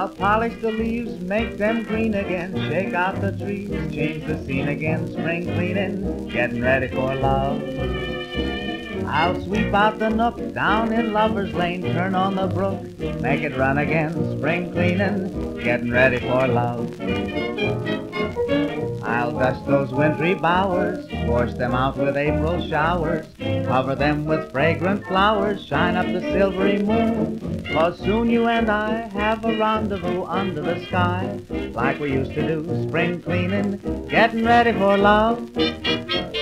I'll polish the leaves, make them green again, shake out the trees, change the scene again, spring cleaning, getting ready for love. I'll sweep out the nook, down in Lover's Lane, turn on the brook, make it run again, spring cleaning, getting ready for love. I'll dust those wintry bowers, wash them out with April showers, cover them with fragrant flowers, shine up the silvery moon, 'cause soon you and I have a rendezvous under the sky, like we used to do, spring cleaning, getting ready for love.